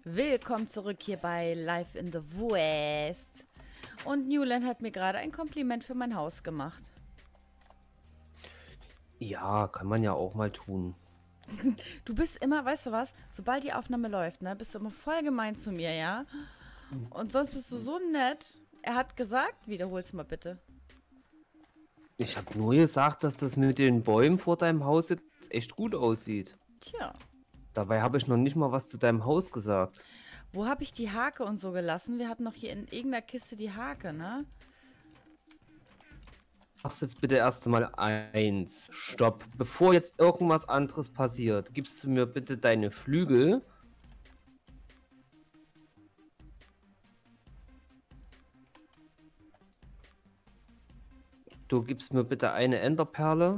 Willkommen zurück hier bei Life in the West. Und Newland hat mir gerade ein Kompliment für mein Haus gemacht. Ja, kann man ja auch mal tun. Du bist immer, weißt du was, sobald die Aufnahme läuft, ne, bist du immer voll gemein zu mir, ja? Und sonst bist du so nett. Er hat gesagt, wiederhol's mal bitte. Ich habe nur gesagt, dass das mit den Bäumen vor deinem Haus jetzt echt gut aussieht. Tja, Dabei habe ich noch nicht mal was zu deinem Haus gesagt. wo habe ich die Hake und so gelassen? Wir hatten noch hier in irgendeiner Kiste die Hake, ne? Machst jetzt bitte erst mal eins. Stopp. Bevor jetzt irgendwas anderes passiert, gibst du mir bitte deine Flügel. Du gibst mir bitte eine Enderperle.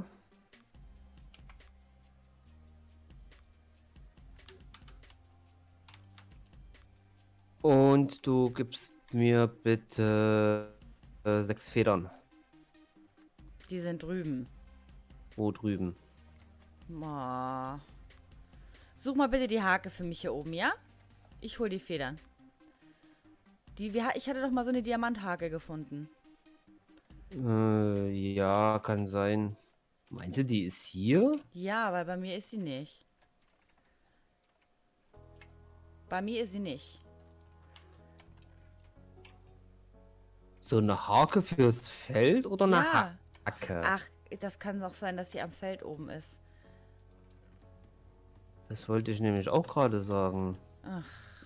Und du gibst mir bitte 6 Federn. Die sind drüben. Wo drüben? Oh. Such mal bitte die Hake für mich hier oben, ja? Ich hol die Federn. Ich hatte doch mal so eine Diamanthake gefunden. Ja, kann sein. Meinst du, die ist hier? Ja, weil bei mir ist sie nicht. Bei mir ist sie nicht. So eine Hake fürs Feld oder eine Ja. Hacke? Ach, das kann doch sein, dass sie am Feld oben ist. Das wollte ich nämlich auch gerade sagen. Ach,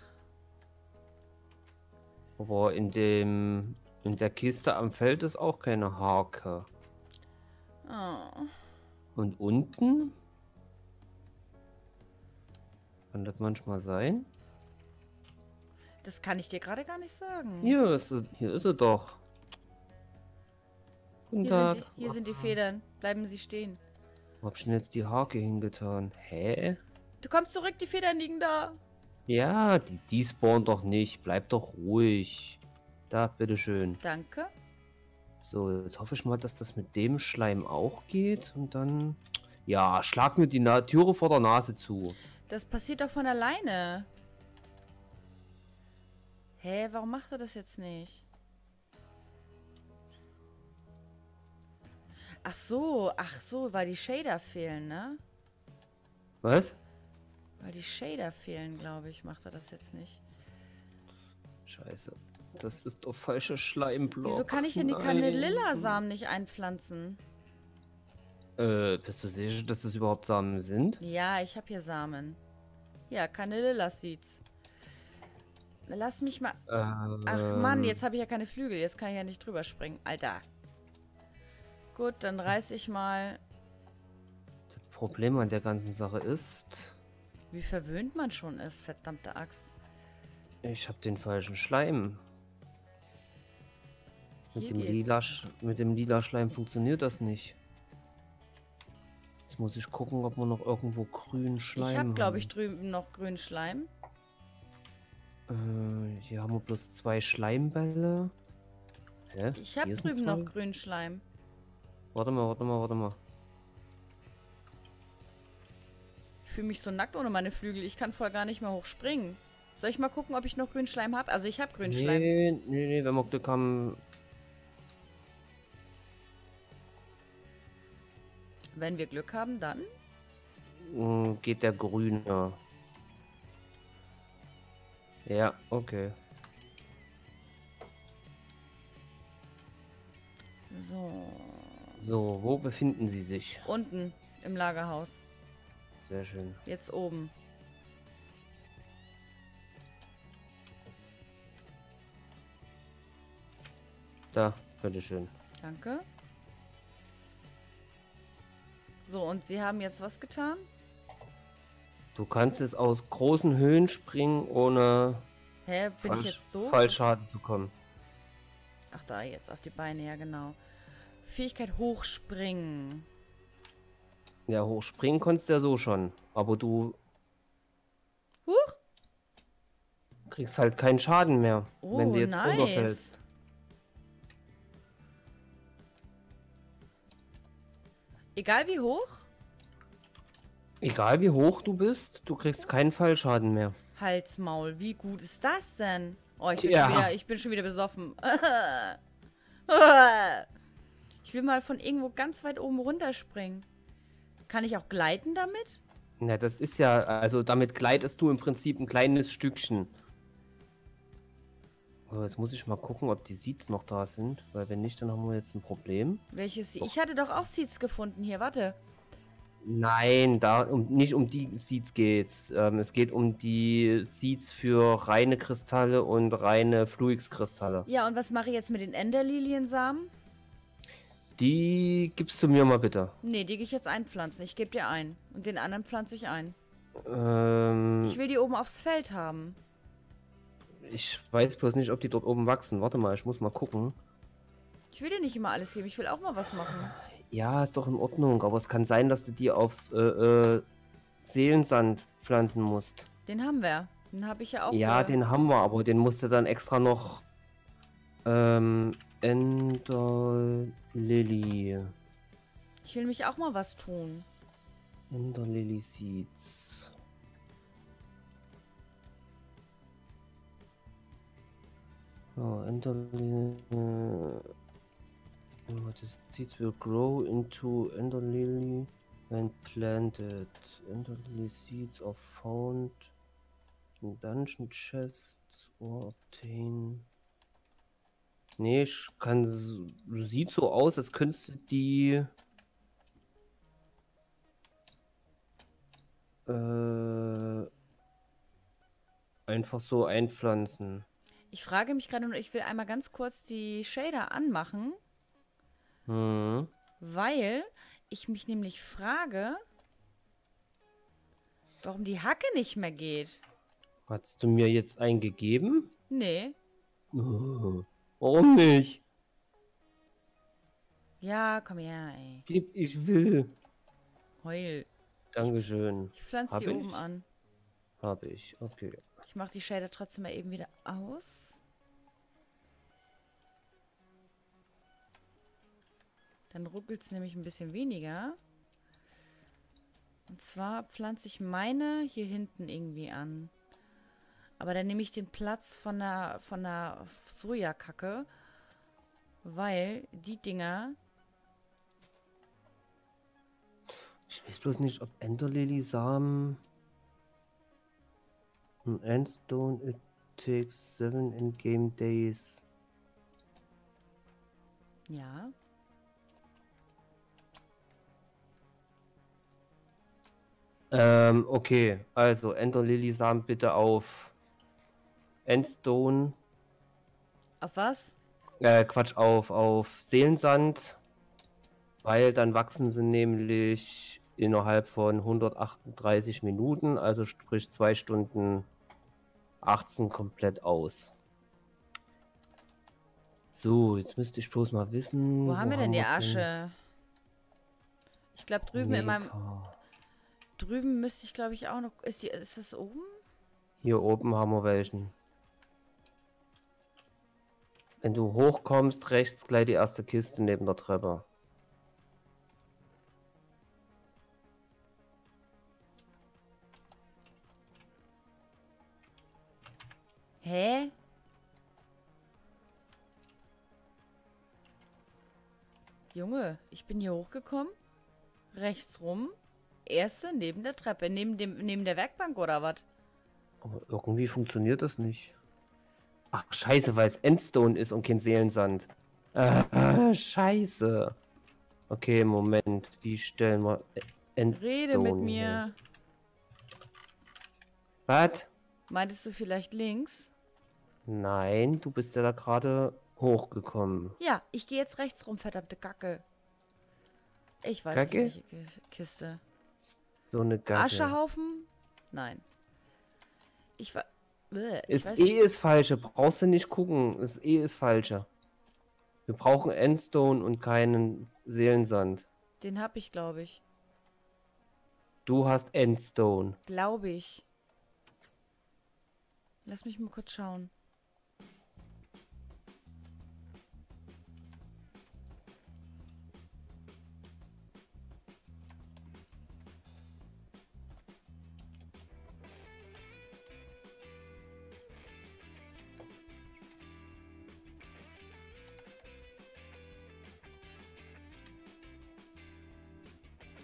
Aber in der Kiste am Feld ist auch keine Hake. oh. Und unten? Kann das manchmal sein? Das kann ich dir gerade gar nicht sagen. Hier ist sie doch. Guten Tag. Hier sind die Federn. Bleiben Sie stehen. Wo hab ich denn jetzt die Hake hingetan? Hä? Du kommst zurück, die Federn liegen da. Ja, die spawnen doch nicht. Bleib doch ruhig. Da, bitteschön. Danke. So, jetzt hoffe ich mal, dass das mit dem Schleim auch geht. Und dann... Ja, schlag mir die Türe vor der Nase zu. Das passiert doch von alleine. Hä, warum macht er das jetzt nicht? Ach so, weil die Shader fehlen, ne? Was? Weil die Shader fehlen, glaube ich, macht er das jetzt nicht. Scheiße. Das ist doch falscher Schleimblock. Wieso kann ich denn die Kanne-Lila-Samen nicht einpflanzen? Bist du sicher, dass das überhaupt Samen sind? Ja, ich habe hier Samen. Ja, Kanne-Lila-Seeds. Lass mich mal... Ach Mann, jetzt habe ich ja keine Flügel. Jetzt kann ich ja nicht drüber springen. Alter. Gut, dann reiß ich mal... Das Problem an der ganzen Sache ist... Wie verwöhnt man schon ist, verdammte Axt. Ich habe den falschen Schleim. Hier Mit dem lila Schleim funktioniert das nicht. Jetzt muss ich gucken, ob wir noch irgendwo grünen Schleim Ich habe, glaube ich, haben. drüben noch grünen Schleim. Hier haben wir bloß 2 Schleimbälle. Hä? Ich habe Hier sind drüben 2? noch grünen Schleim. Warte mal. Ich fühle mich so nackt ohne meine Flügel. Ich kann voll gar nicht mehr hochspringen. Soll ich mal gucken, ob ich noch grünen Schleim habe? Also ich habe grünen Schleim. Nee, wenn wir Glück haben. Wenn wir Glück haben, dann... Geht der grüne. Ja, okay. So. So, wo befinden Sie sich? Unten im Lagerhaus. Sehr schön. Jetzt oben. Da, bitteschön. Danke. So, und Sie haben jetzt was getan? Du kannst jetzt aus großen Höhen springen, ohne Hä, bin ich jetzt so? Fallschaden zu kommen. Ach, da jetzt auf die Beine, ja genau. Fähigkeit hochspringen. Ja, hochspringen konntest du ja so schon. Aber du Huch! kriegst halt keinen Schaden mehr, wenn Oh, du jetzt nice. runterfällst. Egal wie hoch? Egal wie hoch du bist, du kriegst keinen Fallschaden mehr. Halsmaul, wie gut ist das denn? Oh, ich bin schon wieder besoffen. Ich will mal von irgendwo ganz weit oben runterspringen. Kann ich auch gleiten damit? Na, das ist ja, also damit gleitest du im Prinzip ein kleines Stückchen. Aber jetzt muss ich mal gucken, ob die Seeds noch da sind, weil wenn nicht, dann haben wir jetzt ein Problem. Welches? Ich hatte doch auch Seeds gefunden hier, warte. Nein, nicht um die Seeds geht's. Es geht um die Seeds für reine Kristalle und reine Fluix-Kristalle. Ja, und was mache ich jetzt mit den Enderliliensamen? Die gibst du mir mal bitte. Nee, die gehe ich jetzt einpflanzen. Ich gebe dir ein. Und den anderen pflanze ich ein. Ich will die oben aufs Feld haben. Ich weiß bloß nicht, ob die dort oben wachsen. Warte mal, ich muss mal gucken. Ich will dir nicht immer alles geben. Ich will auch mal was machen. Ja, ist doch in Ordnung. Aber es kann sein, dass du die aufs Seelensand pflanzen musst. Den haben wir. Den habe ich ja auch. Ja, den haben wir, aber den musst du dann extra noch Enderlily. Ich will mich auch mal was tun. Enderlily Seeds. Oh, Enderlily. The seeds will grow into Enderlily when planted. Enderlily seeds are found in dungeon chests or obtain. Nee, ich kann. Sieht so aus, als könntest du die. Einfach so einpflanzen. Ich frage mich gerade nur, ich will einmal ganz kurz die Shader anmachen. Weil ich mich nämlich frage, warum die Hacke nicht mehr geht. Hast du mir jetzt eingegeben? Nee. Oh, warum nicht? Ja, komm her, ey. Ich will. Heul. Dankeschön. Ich pflanze die oben an. Habe ich, okay. Ich mache die Shader trotzdem mal eben wieder aus. Dann ruckelt es nämlich ein bisschen weniger. Und zwar pflanze ich meine hier hinten irgendwie an. Aber dann nehme ich den Platz von der Sojakacke. Weil die Dinger... Ich weiß bloß nicht, ob Enderlily-Samen... Endstone, it takes 7 in-game days. Ja. Okay, also Enderlily-Samen bitte auf Endstone. Auf was? Quatsch, auf Seelensand. Weil dann wachsen sie nämlich innerhalb von 138 Minuten, also sprich 2 Stunden 18 komplett aus. So, jetzt müsste ich bloß mal wissen. Wo haben wir denn die Asche? Ich glaube drüben in meinem... Drüben müsste ich glaube ich auch noch... Ist das oben? Hier oben haben wir welchen. Wenn du hochkommst, rechts gleich die erste Kiste neben der Treppe. Hä? Junge, ich bin hier hochgekommen. Rechts rum. Erste neben der Treppe. Neben der Werkbank oder was? Aber irgendwie funktioniert das nicht. Ach, scheiße, weil es Endstone ist und kein Seelensand. Scheiße. Okay, Moment. Wie stellen wir Endstone Rede mit mir. Hier? Was? Meintest du vielleicht links? Nein, du bist ja da gerade hochgekommen. Ja, ich gehe jetzt rechts rum, verdammte Kacke. Ich weiß Kacke? nicht, welche Kiste. So eine Gacke. Aschehaufen? Nein. Ich war... Ist eh das Falsche. Brauchst du nicht gucken. Ist eh das Falsche. Wir brauchen Endstone und keinen Seelensand. Den hab ich, glaube ich. Du hast Endstone. Glaube ich. Lass mich mal kurz schauen.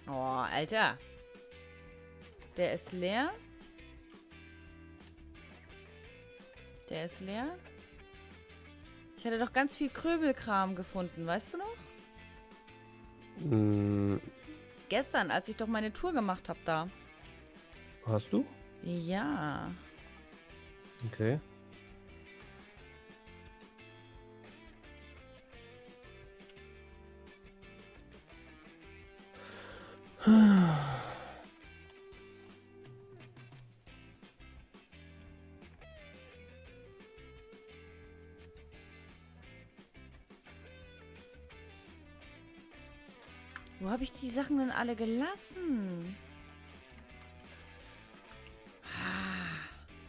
Oh, Alter. Der ist leer. Der ist leer. Ich hatte doch ganz viel Kröbelkram gefunden, weißt du noch? Gestern, als ich doch meine Tour gemacht habe da. Hast du? Ja. Okay. Wo habe ich die Sachen denn alle gelassen? Ah.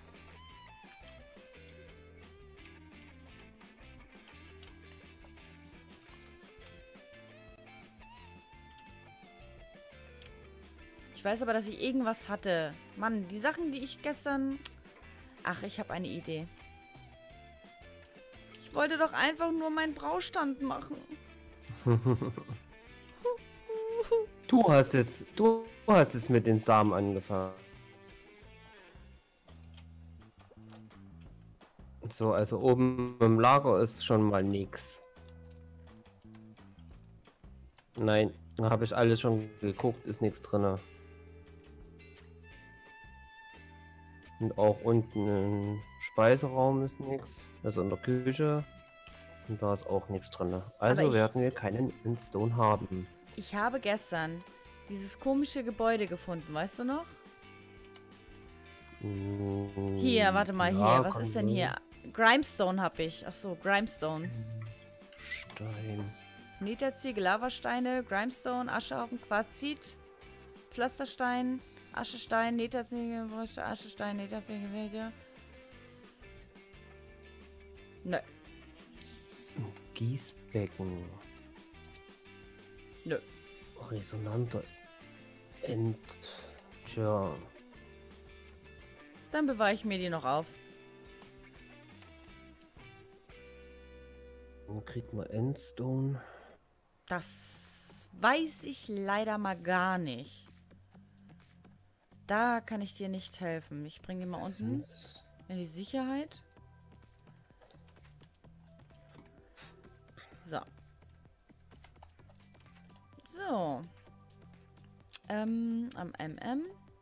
Ich weiß aber, dass ich irgendwas hatte. Mann, die Sachen, die ich gestern... Ach, ich habe eine Idee. Ich wollte doch einfach nur meinen Braustand machen. Du hast es mit den Samen angefangen. So, also oben im Lager ist schon mal nichts. Nein, da habe ich alles schon geguckt, ist nichts drin. Und auch unten im Speiseraum ist nichts, also in der Küche. Und da ist auch nichts drin. Also werden wir keinen Endstone haben. Ich habe gestern dieses komische Gebäude gefunden, weißt du noch? Hier, warte mal, ja, hier. Was ist denn hier? Grimestone habe ich. Achso, Grimestone. Stein. Netherziegel, Lavasteine, Grimestone, Aschehaufen, Quarzit, Pflasterstein, Aschestein, Netherziegel, Aschestein, Netherziegel, Nether. Nö. Gießbecken. Nö. Resonanter Tja. Dann bewahre ich mir die noch auf. Wo kriegt man Endstone? Das weiß ich leider mal gar nicht. Da kann ich dir nicht helfen. Ich bringe die mal unten in die Sicherheit. So. So. Am MM.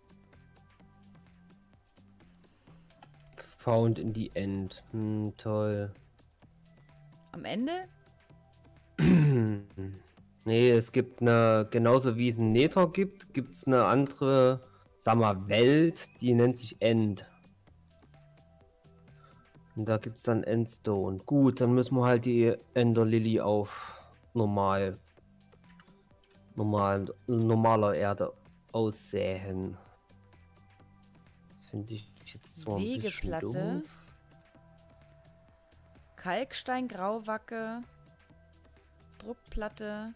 Found in the End. Toll. Am Ende? Nee, es gibt eine, genauso wie es einen Nether gibt, gibt es eine andere, sag mal, Welt, die nennt sich End. Und da gibt es dann Endstone. Gut, dann müssen wir halt die Ender Lily auf normaler Erde aussäen. Das finde ich jetzt zwar ein bisschen Wegeplatte. doof. Kalkstein, Grauwacke. Druckplatte.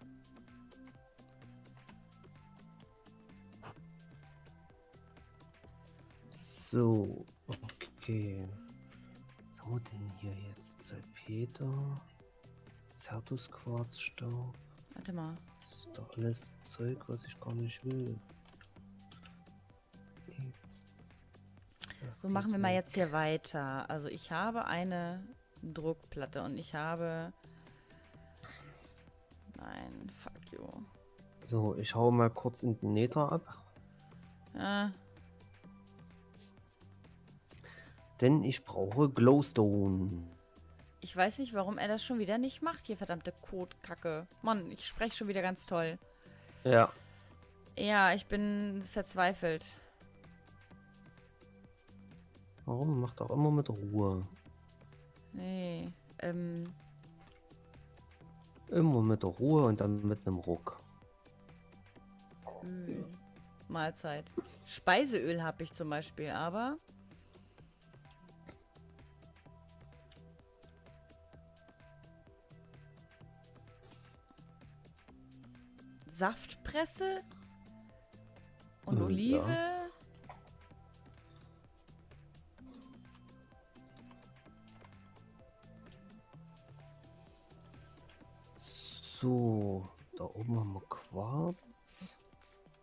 So, okay. Was haben wir denn hier jetzt? Salpeter, Zertusquarzstaub. Warte mal. Das ist doch alles Zeug, was ich gar nicht will. So machen wir mal jetzt hier weiter. Also ich habe eine Druckplatte und ich habe... Nein, fuck you. So, ich hau mal kurz in den Nether ab. Denn ich brauche Glowstone. Ich weiß nicht, warum er das schon wieder nicht macht. Hier, verdammte Kotkacke. Mann, ich spreche schon wieder ganz toll. Ja. Ja, ich bin verzweifelt. Warum? Macht auch immer mit Ruhe. Nee, Immer mit der Ruhe und dann mit einem Ruck. Mahlzeit. Speiseöl habe ich zum Beispiel, aber... Saftpresse und Olive. Ja. So, da oben haben wir Quarz.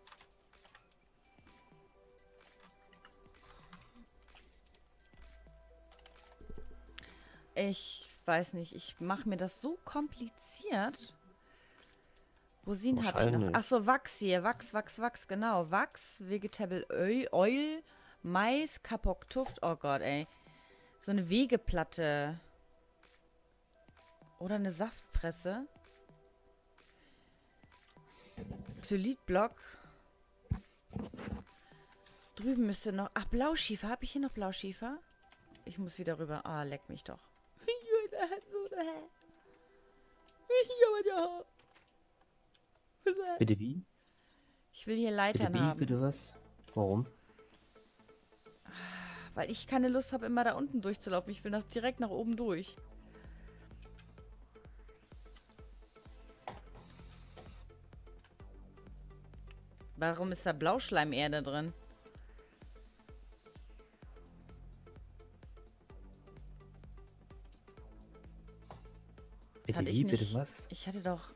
Ich weiß nicht, ich mache mir das so kompliziert. Rosin habe ich noch. Achso, Wachs hier. Wachs, genau. Wachs, Vegetable Oil, Mais, Kapok-Tuft. Oh Gott, ey. So eine Wegeplatte. Oder eine Saftpresse. Xylitblock. Drüben müsste noch... Ach, Blauschiefer. Habe ich hier noch Blauschiefer? Ich muss wieder rüber. Ah, leck mich doch. Bitte wie? Ich will hier Leitern Bitte wie? haben. Bitte was? Warum? Weil ich keine Lust habe, immer da unten durchzulaufen. Ich will direkt nach oben durch. Warum ist da Blauschleimerde drin? Bitte Hatte wie? ich nicht. Bitte was? Ich hatte doch...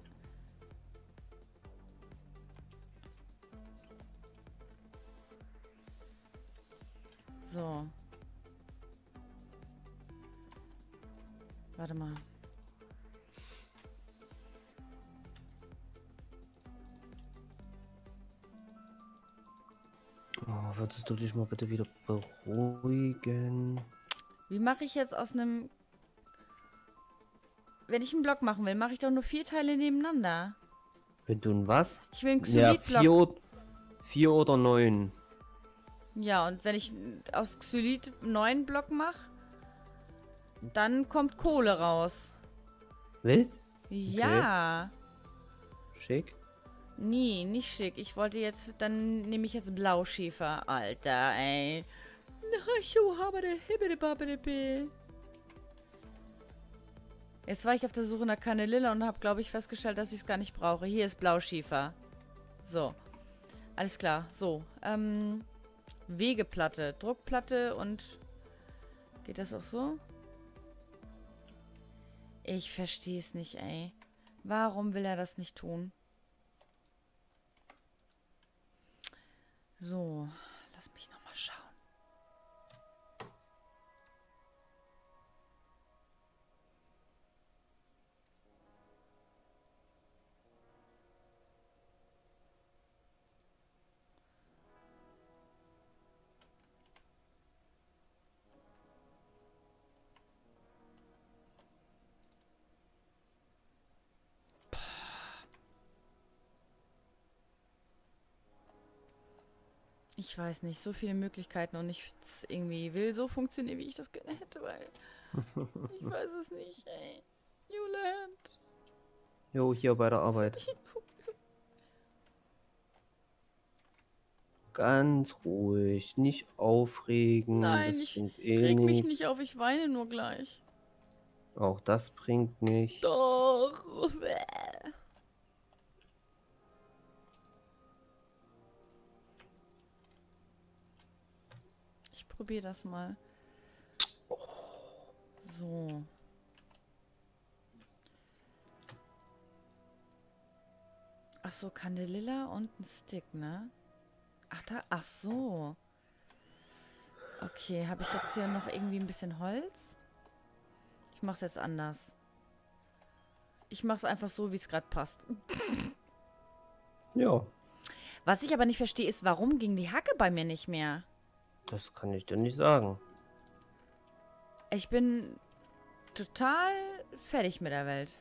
So. Warte mal. Oh, würdest du dich mal bitte wieder beruhigen? Wie mache ich jetzt aus einem... Wenn ich einen Block machen will, mache ich doch nur 4 Teile nebeneinander. Wenn du ein was? Ich will einen Ja, Xylitblock. 4 oder 9. Ja, und wenn ich aus Xylit 9 Block mache, dann kommt Kohle raus. Wild? Ja. Schick. Nee, nicht schick. Ich wollte jetzt, dann nehme ich jetzt Blauschiefer. Alter, ey. Jetzt war ich auf der Suche nach Canelilla und habe, glaube ich, festgestellt, dass ich es gar nicht brauche. Hier ist Blauschiefer. So. Alles klar. So. Wegeplatte. Druckplatte und... Geht das auch so? Ich verstehe es nicht, ey. Warum will er das nicht tun? So. Lass mich nochmal schauen. Ich weiß nicht, so viele Möglichkeiten und ich irgendwie will so funktionieren, wie ich das gerne hätte, weil ich weiß es nicht, ey. Julian. Jo, hier bei der Arbeit. Ganz ruhig, nicht aufregen. Nein, das ich bringt reg mich nichts. nicht auf, ich weine nur gleich. Auch das bringt nichts. Doch. Ich probiere das mal. So. Ach so, Candelilla und ein Stick, ne? Ach so. Okay, habe ich jetzt hier noch irgendwie ein bisschen Holz? Ich mach's jetzt anders. Ich mach's einfach so, wie es gerade passt. Ja. Was ich aber nicht verstehe, ist, warum ging die Hacke bei mir nicht mehr? Das kann ich dir nicht sagen. Ich bin total fertig mit der Welt.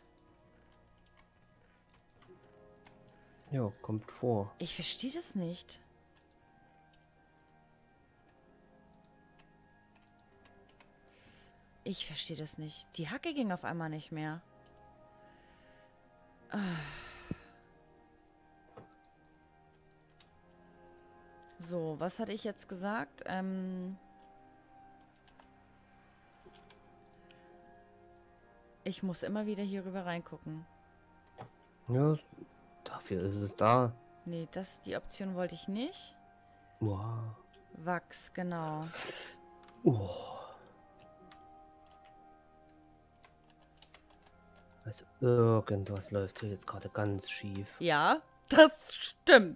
Ja, kommt vor. Ich verstehe das nicht. Ich verstehe das nicht. Die Hacke ging auf einmal nicht mehr. So, was hatte ich jetzt gesagt? Ich muss immer wieder hier rüber reingucken. Ja, dafür ist es da. Nee, die Option wollte ich nicht. Wow. Wachs, genau. Oh. Also irgendwas läuft hier jetzt gerade ganz schief. Ja, das stimmt.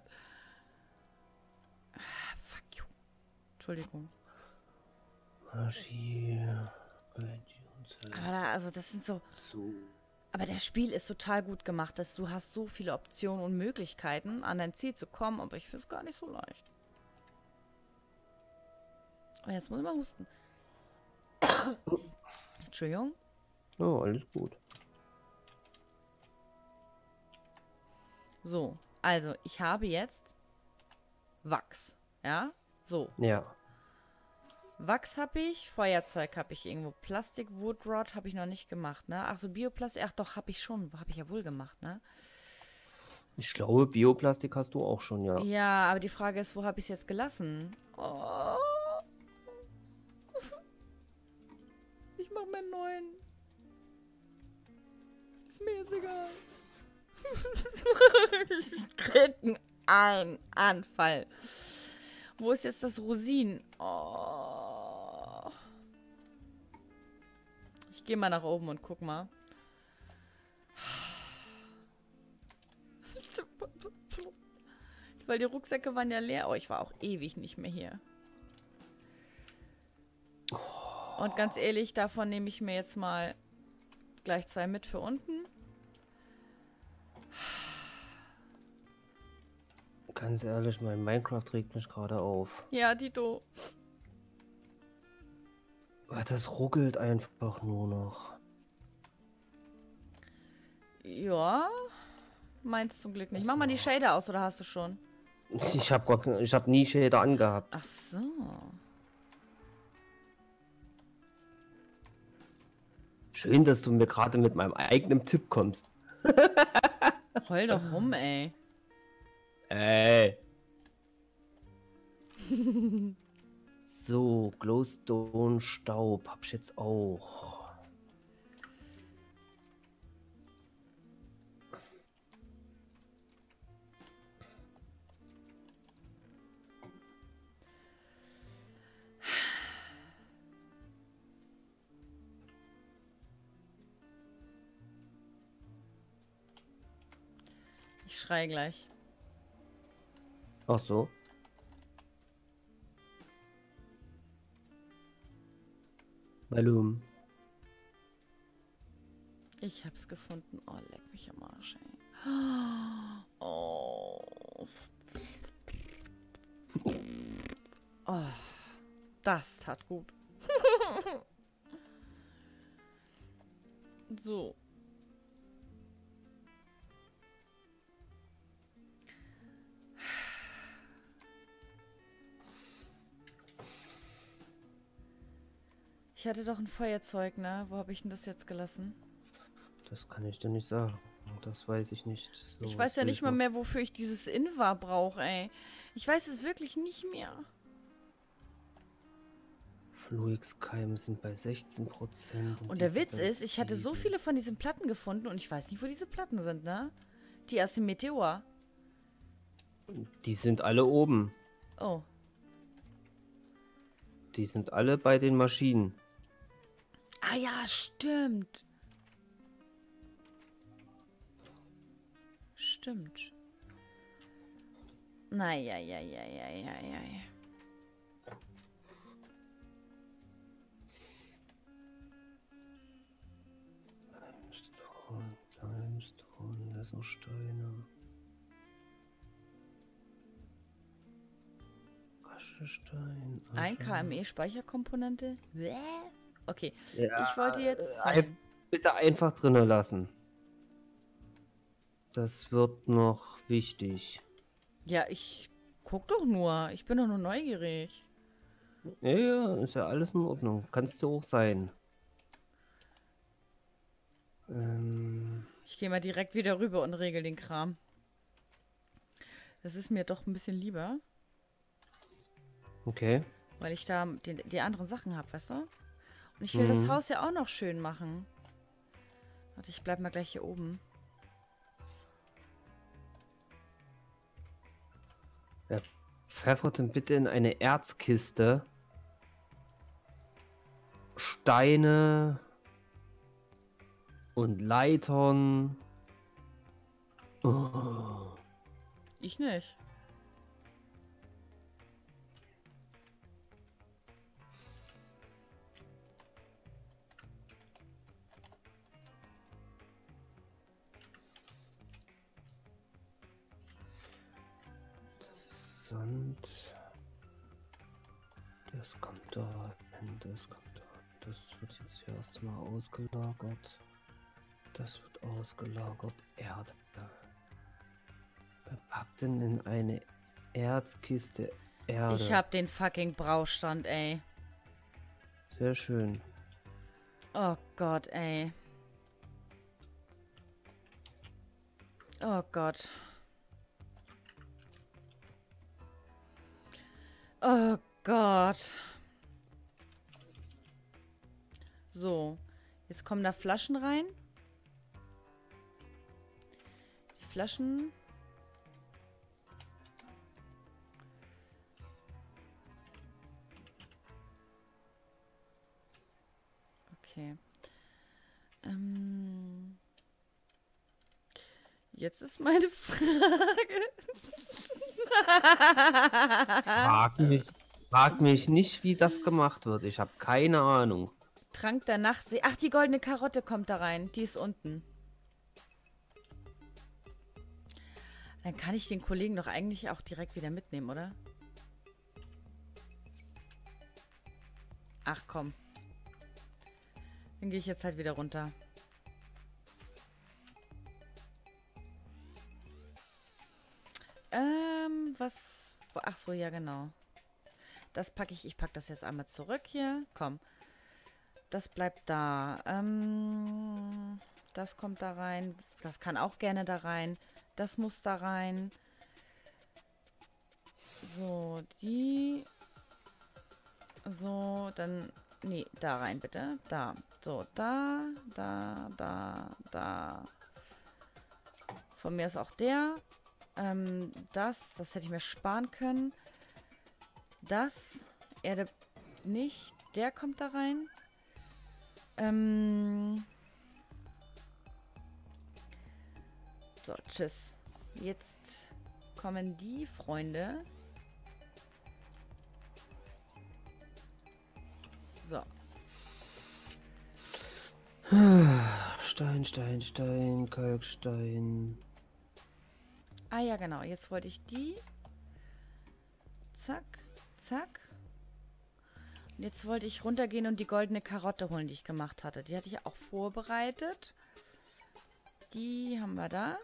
Fuck you. Entschuldigung. Magie. Aber da, also das sind so... So. Aber das Spiel ist total gut gemacht, dass du hast so viele Optionen und Möglichkeiten, an dein Ziel zu kommen, aber ich finde es gar nicht so leicht. Oh, jetzt muss ich mal husten. Entschuldigung. Oh, alles gut. So, also ich habe jetzt Wachs. Ja, so. Ja. Wachs habe ich, Feuerzeug habe ich irgendwo. Plastik, Woodrod habe ich noch nicht gemacht, ne? Ach so, Bioplastik, ach doch, habe ich schon. Habe ich ja wohl gemacht, ne? Ich glaube, Bioplastik hast du auch schon, ja. Ja, aber die Frage ist, wo habe ich es jetzt gelassen? Oh. Ich mache mir einen neuen. Ist mir jetzt egal. Ich krieg einen Anfall. Wo ist jetzt das Rosin? Oh. Ich gehe mal nach oben und guck mal. Weil die Rucksäcke waren ja leer. Oh, ich war auch ewig nicht mehr hier. Und ganz ehrlich, davon nehme ich mir jetzt mal gleich 2 mit für unten. Ganz ehrlich, mein Minecraft regt mich gerade auf. Ja, Dito. Das ruckelt einfach nur noch. Ja. Meins zum Glück nicht. Mach mal die Shader aus, oder hast du schon? Ich hab nie Shader angehabt. Ach so. Schön, dass du mir gerade mit meinem eigenen Tipp kommst. Heul doch rum, ey. Ey. So, Glowstone Staub hab ich jetzt auch. Ich schreie gleich. Ach so. Warum? Ich hab's gefunden. Oh, leck mich am Arsch, ey. Oh. Oh. Das tat gut. So. Ich hatte doch ein Feuerzeug, ne? Wo habe ich denn das jetzt gelassen? Das kann ich dir nicht sagen. Das weiß ich nicht. So, Ich weiß ja nicht mal mehr, wofür ich dieses Invar brauche, ey. Ich weiß es wirklich nicht mehr. Fluixkeime sind bei 16%. Und der Witz ist, ich hatte so viele von diesen Platten gefunden und ich weiß nicht, wo diese Platten sind, ne? Die aus dem Meteor. Die sind alle oben. Oh. Die sind alle bei den Maschinen. Ah ja, stimmt. Stimmt. Naja, ja. Limestone, Lasersteine. Aschestein. 1 KME Speicherkomponente? Okay, Ja, ich wollte jetzt... bitte einfach drinnen lassen. Das wird noch wichtig. Ja, ich guck doch nur. Ich bin doch nur neugierig. Ja, ist ja alles in Ordnung. Kannst du auch sein. Ich gehe mal direkt wieder rüber und regel den Kram. Das ist mir doch ein bisschen lieber. Okay. Weil ich da die anderen Sachen habe, weißt du? Und ich will das Haus ja auch noch schön machen. Warte, ich bleib mal gleich hier oben. Ja, pfeffert denn bitte in eine Erzkiste Steine und Leitern. Oh. Ich nicht. Sand. Das kommt da hin, das kommt da. Das wird jetzt hier erstmal ausgelagert. Das wird ausgelagert. Erde. Verpackt in eine Erzkiste Erde. Ich hab den fucking Braustand, ey. Sehr schön. Oh Gott, ey. Oh Gott. Oh Gott. So. Jetzt kommen da Flaschen rein. Die Flaschen. Okay. Jetzt ist meine Frage. Frag mich nicht, wie das gemacht wird. Ich habe keine Ahnung. Trank der Nachtsee. Ach, die goldene Karotte kommt da rein. Die ist unten. Dann kann ich den Kollegen doch eigentlich auch direkt wieder mitnehmen, oder? Ach komm. Dann gehe ich jetzt halt wieder runter. Was? Ach so, ja genau. Das packe ich. Ich packe das jetzt einmal zurück hier. Komm. Das bleibt da. Das kommt da rein. Das kann auch gerne da rein. Das muss da rein. So, die. So, dann. Nee, da rein bitte. Da. So, da. Von mir ist auch der. Das hätte ich mir sparen können. Das. Erde nicht. Der kommt da rein. So, tschüss. Jetzt kommen die Freunde. So. Stein, Kalkstein. Ah ja, genau. Jetzt wollte ich die. Zack, zack. Und jetzt wollte ich runtergehen und die goldene Karotte holen, die ich gemacht hatte. Die hatte ich auch vorbereitet. Die haben wir da.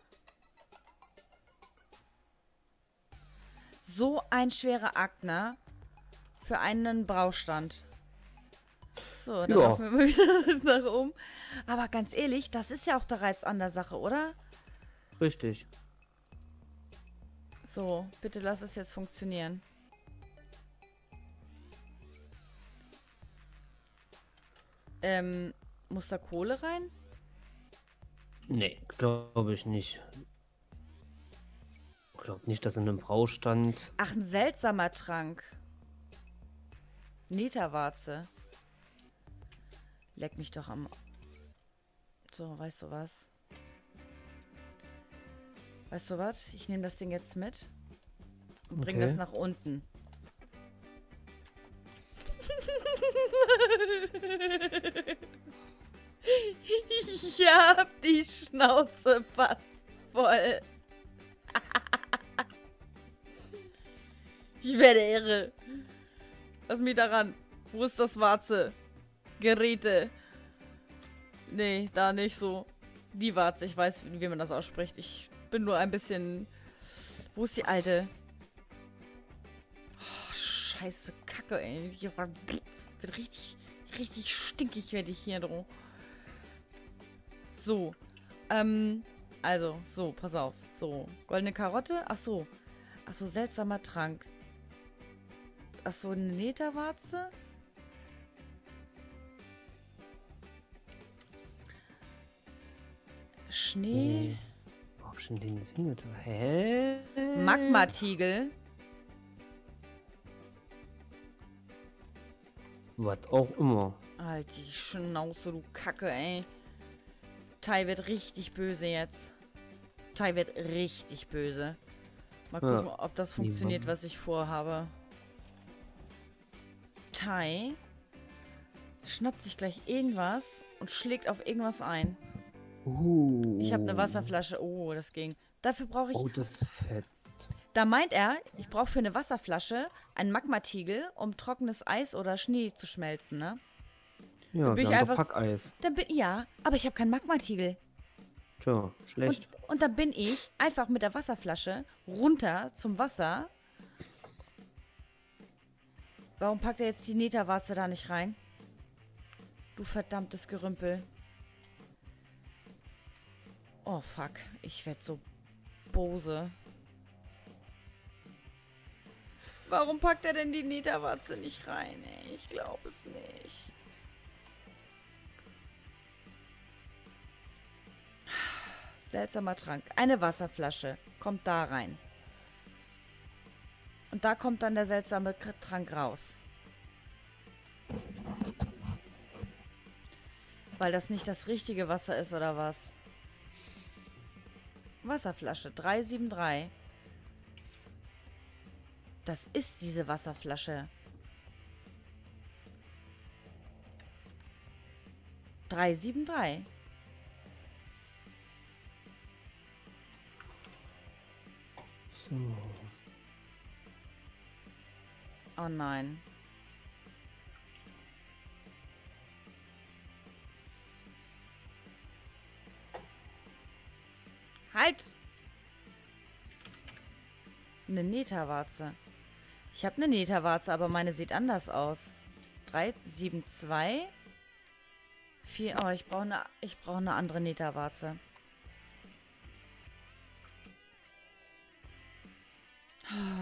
So ein schwerer Akt, ne? Für einen Braustand. So, dann laufen wir mal wieder nach oben. Aber ganz ehrlich, das ist ja auch der Reiz an der Sache, oder? Richtig. So, bitte lass es jetzt funktionieren. Muss da Kohle rein? Nee, glaube ich nicht. Ich glaube nicht, dass in einem Braustand... Ach, ein seltsamer Trank. Netherwarze. Leck mich doch am... So, weißt du was? Weißt du was? Ich nehme das Ding jetzt mit und bringe das nach unten. Ich hab die Schnauze fast voll. Ich werde irre. Lass mich daran. Wo ist das Warze? Geräte. Nee, da nicht so. Die Warze, ich weiß, wie man das ausspricht. Ich bin nur ein bisschen... Wo ist die alte? Oh, scheiße, Kacke, ey. Wird richtig stinkig, werde ich hier drum. So. Also, so, pass auf. So, goldene Karotte. Ach so, seltsamer Trank. Ach so, eine Netherwarze. Schnee. Wo hab ich denn den jetzt hingetan? Hä? Magmatiegel. Was auch immer. Halt die Schnauze, du Kacke, ey. Tai wird richtig böse jetzt. Tai wird richtig böse. Mal gucken, ob das funktioniert, was ich vorhabe. Tai schnappt sich gleich irgendwas und schlägt auf irgendwas ein. Ich habe eine Wasserflasche. Oh, das ging. Dafür brauche ich... Oh, das fetzt. Da meint er, ich brauche für eine Wasserflasche einen Magmatiegel, um trockenes Eis oder Schnee zu schmelzen, ne? Ja, Dann bin wir ich haben doch einfach. Packeis. Ja, aber ich habe keinen Magmatiegel. Tja, schlecht. Und dann bin ich einfach mit der Wasserflasche runter zum Wasser. Warum packt er jetzt die Netherwarze da nicht rein? Du verdammtes Gerümpel. Oh, fuck. Ich werd so bose. Warum packt er denn die Netherwarze nicht rein, ey? Ich glaube es nicht. Seltsamer Trank. Eine Wasserflasche. Kommt da rein. Und da kommt dann der seltsame Trank raus. Weil das nicht das richtige Wasser ist, oder was? Wasserflasche 373. Das ist diese Wasserflasche. 373. So. Oh nein. Halt! Eine Netherwarze. Ich habe eine Netherwarze, aber meine sieht anders aus. 372. 4. Oh, ich brauche eine andere Netherwarze.